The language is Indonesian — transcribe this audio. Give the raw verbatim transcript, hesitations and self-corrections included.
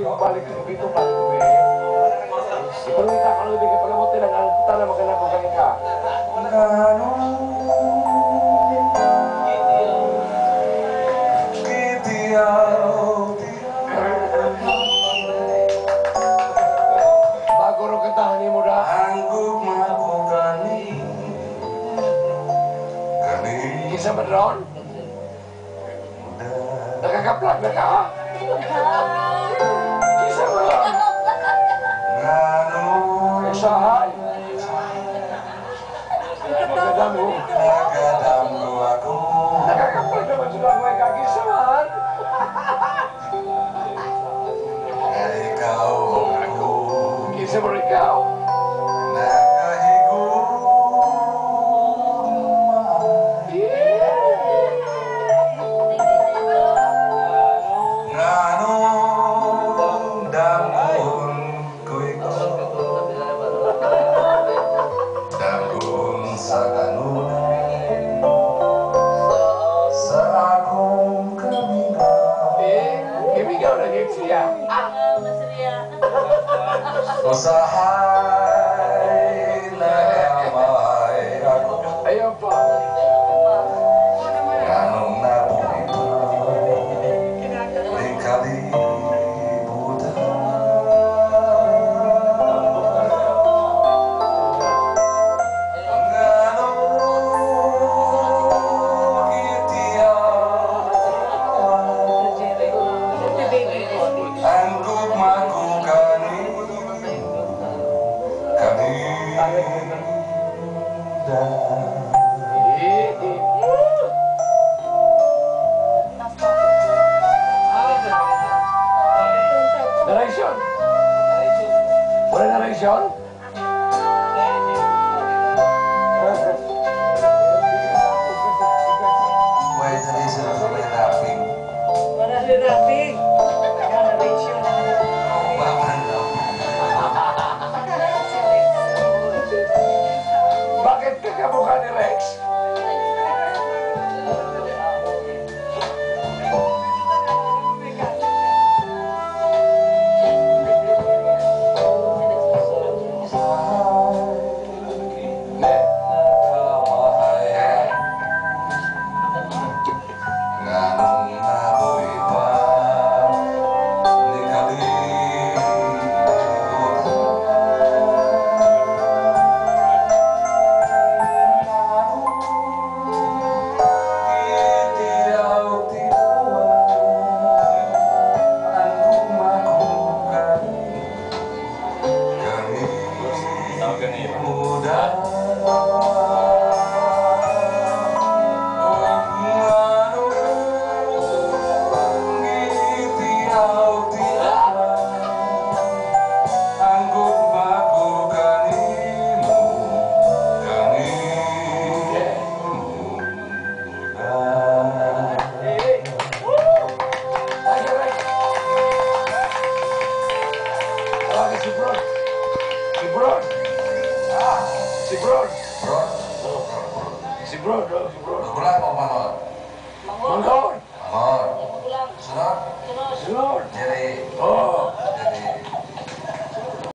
balik ke begitu balik ke begitu. Perlu kita kalau lebih ke pengemutin dan kita nama kena bukan kita. Bagoro ketah ni muda. Angguk melakukan ini. Kisah berdron. Dah kaplak dah kah? Kisah berdron. Usaha. Nagadamu. Nagadamu aku. Nagakaplak naman sudah gue kakisahan. Ikaw aku. Kisah berikau. Usahay na kamay ako. Ayaw po. Ganong nabuhay di kalibutan. Ganong itiyawan angguk makukani kami Narration. Boleh narration? Why is it so may rapping? Wala rin rapping. Narration. Baman lang. Bakit ka kamukha ni Rex? Si Bro. Bro. Si Bro, bro, si Bro. Bulan mau manor. Mangkon. Manor. Sunod. Sunod.